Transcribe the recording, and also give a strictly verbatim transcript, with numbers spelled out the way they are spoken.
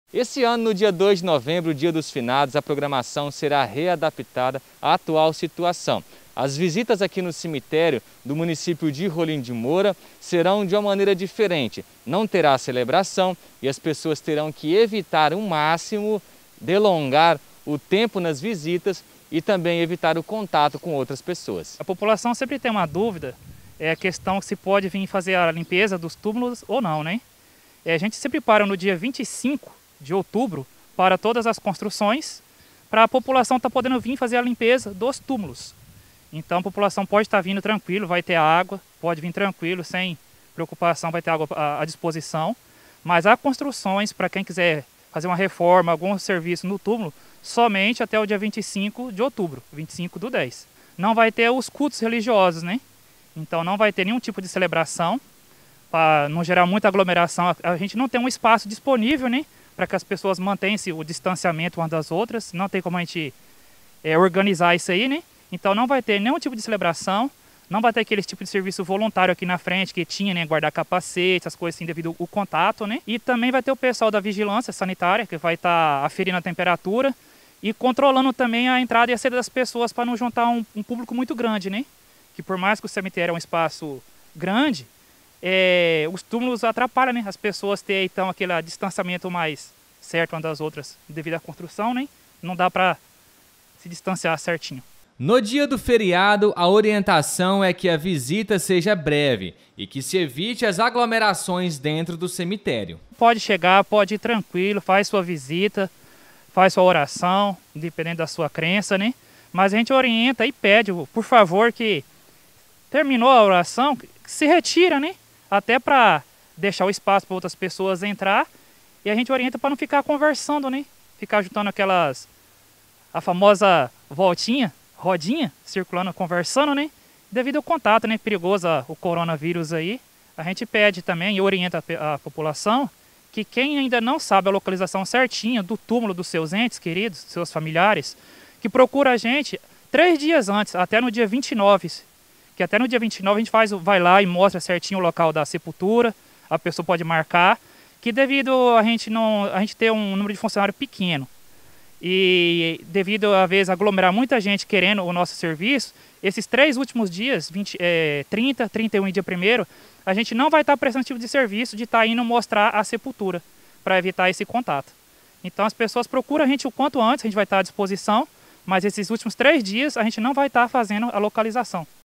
Esse ano, no dia dois de novembro, o Dia dos Finados, a programação será readaptada à atual situação. As visitas aqui no cemitério do município de Rolim de Moura serão de uma maneira diferente. Não terá celebração e as pessoas terão que evitar o máximo, delongar o tempo nas visitas e também evitar o contato com outras pessoas. A população sempre tem uma dúvida, é a questão se pode vir fazer a limpeza dos túmulos ou não, né? É, a gente sempre para no dia vinte e cinco de outubro para todas as construções, para a população estar tá podendo vir fazer a limpeza dos túmulos. Então a população pode estar tá vindo tranquilo, vai ter água, pode vir tranquilo, sem preocupação, vai ter água à disposição. Mas há construções para quem quiser fazer uma reforma, algum serviço no túmulo, somente até o dia vinte e cinco de outubro, vinte e cinco do dez. Não vai ter os cultos religiosos, né? Então não vai ter nenhum tipo de celebração, para não gerar muita aglomeração. A gente não tem um espaço disponível, né? Para que as pessoas mantenham o distanciamento umas das outras, não tem como a gente é, organizar isso aí, né? Então não vai ter nenhum tipo de celebração, não vai ter aquele tipo de serviço voluntário aqui na frente que tinha, né? Guardar capacete, essas coisas assim devido ao contato, né? E também vai ter o pessoal da vigilância sanitária que vai estar tá aferindo a temperatura e controlando também a entrada e a saída das pessoas para não juntar um, um público muito grande, né? Que por mais que o cemitério é um espaço grande, É, os túmulos atrapalham, né? As pessoas terem então aquele distanciamento mais certo umas das outras devido à construção, né? Não dá para se distanciar certinho. No dia do feriado, a orientação é que a visita seja breve e que se evite as aglomerações dentro do cemitério. Pode chegar, pode ir tranquilo, faz sua visita, faz sua oração, dependendo da sua crença, né? Mas a gente orienta e pede, por favor, que terminou a oração, se retira, né? Até para deixar o espaço para outras pessoas entrar. E a gente orienta para não ficar conversando, né? Ficar juntando aquelas... a famosa voltinha, rodinha, circulando, conversando, né? Devido ao contato, né? Perigoso o coronavírus aí. A gente pede também e orienta a, a população que quem ainda não sabe a localização certinha do túmulo dos seus entes queridos, seus familiares, que procura a gente três dias antes, até no dia vinte e nove. Que até no dia vinte e nove a gente faz, vai lá e mostra certinho o local da sepultura, a pessoa pode marcar, que devido a gente, não, a gente ter um número de funcionário pequeno e devido a vezes aglomerar muita gente querendo o nosso serviço, esses três últimos dias, vinte, é, trinta, trinta e um e dia primeiro, a gente não vai estar prestando tipo de serviço de estar indo mostrar a sepultura, para evitar esse contato. Então as pessoas procuram a gente o quanto antes, a gente vai estar à disposição, mas esses últimos três dias a gente não vai estar fazendo a localização.